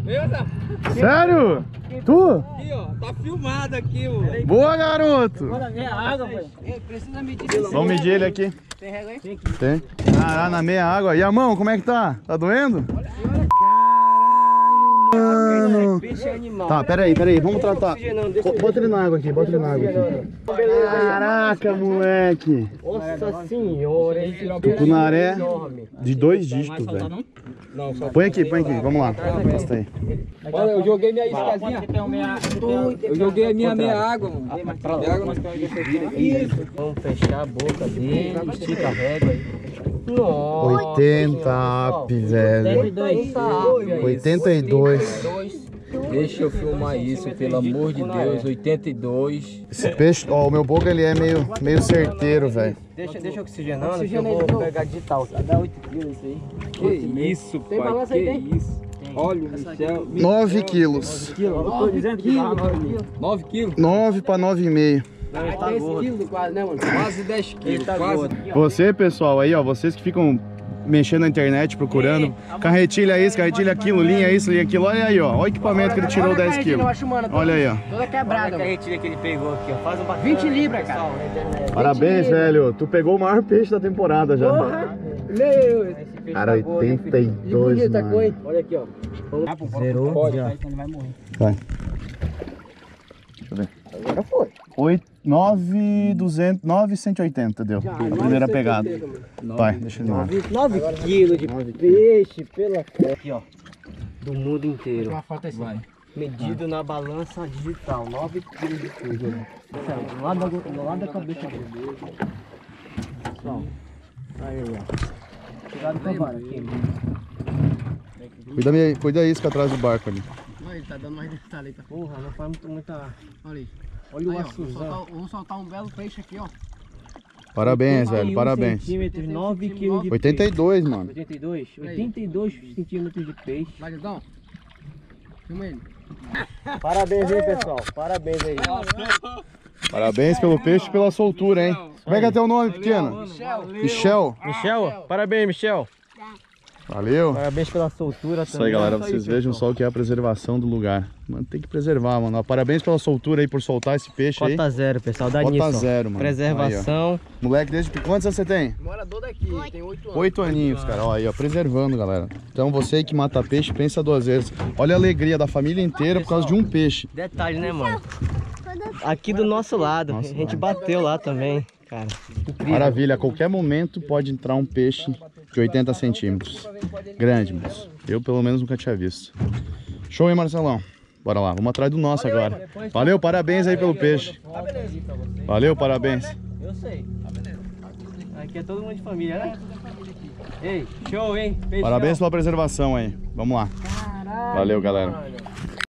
Sério? Tu? Aqui, ó. Tá filmado aqui, mano. Boa, garoto. Olha a minha água, velho. Precisa medir. Vamos medir ele aqui. Tem régua aí? Tem. Ah, na meia água. E a mão, como é que tá? Tá doendo? Caralho. Peixe é animal. Tá, peraí, vamos tratar. Bota ele na água aqui, bota ele na água aqui. Caraca, moleque. Nossa senhora, esse Tucunaré de 2 dígitos, velho. Põe aqui, vamos lá. Posta aí. Olha, eu joguei minha iscazinha. Eu joguei a minha meia água, mano. Vamos fechar a boca dele, estica a régua aí. Nossa. 80 up, velho. 82. Deixa eu filmar isso, pelo amor de Deus. 82. Esse peixe, ó, o meu boca ele é meio certeiro, velho. Deixa oxigenando, que eu vou pegar digital. Dá 8 quilos isso aí. Que isso, pai, balança que aí, tem? isso. Olha o Michel. 9 quilos. Eu tô dizendo que dá 9 quilos. 9 quilos? 9 para 9,5. Tá 10 quilos quase, né, mano? Quase 10 quilos, quase. Você, pessoal, aí, ó, vocês que ficam mexendo na internet, procurando carretilha isso, carretilha aquilo, linha isso, linha aquilo. Olha aí, ó, olha o equipamento que ele tirou 10 quilos. Olha aí, ó. Toda quebrada. A carretilha que ele pegou aqui, ó. Faz um bacana. 20 libras, cara. Parabéns, velho. Tu pegou o maior peixe da temporada já. Meu, Cara, 82, mano. olha aqui, ó. Zerou. Pode, ó. Vai. Deixa eu ver. Agora foi. 9,180 deu. Primeira pegada. Vai, deixa ele lá. 9 quilos de peixe pela fé. Aqui, ó. Do mundo inteiro. Vai. Medido na balança digital. 9 quilos de peixe. Do lado da cabeça dele. Pessoal. Aí, ó. Cuidado com a vara aqui. Cuida a isca atrás do barco ali. Ele tá dando mais detalhe aí, tá? Porra, não faz muita... Olha aí. Olha o açuzão. Vamos soltar um belo peixe aqui, ó. Parabéns, velho, parabéns. Centímetros, 9 quilos de 82, mano. 82? 82 centímetros de peixe. Vai, Dedão. Filma ele. Parabéns aí, pessoal. Parabéns aí. Parabéns pelo peixe e pela soltura, hein? Como é que é teu nome, pequeno? Michel. Michel, parabéns, Michel. Valeu. Parabéns pela soltura também. Isso aí, galera, vocês vejam só o que é a preservação do lugar. Mano, tem que preservar, mano. Parabéns pela soltura aí, por soltar esse peixe aí. Cota zero, pessoal. Dá Cota nisso. zero, mano. Preservação. Aí, moleque, desde quantos anos você tem? Morador daqui, tem 8 anos. 8 aninhos, cara. Ó, aí, ó, preservando, galera. Então você que mata peixe, pensa 2 vezes. Olha a alegria da família inteira por causa de um peixe. Detalhe, né, mano? Aqui do nosso lado. Nossa, a gente bateu lá também, cara. Incrível. Maravilha, a qualquer momento pode entrar um peixe de 80 centímetros. Grande, moço. Eu pelo menos nunca tinha visto. Show, hein, Marcelão? Bora lá, vamos atrás do nosso agora. Valeu, parabéns aí pelo peixe. Valeu, parabéns. Eu sei. Aqui é todo mundo de família, né? Ei, show, hein? Peixão. Parabéns pela preservação aí. Vamos lá. Valeu, galera.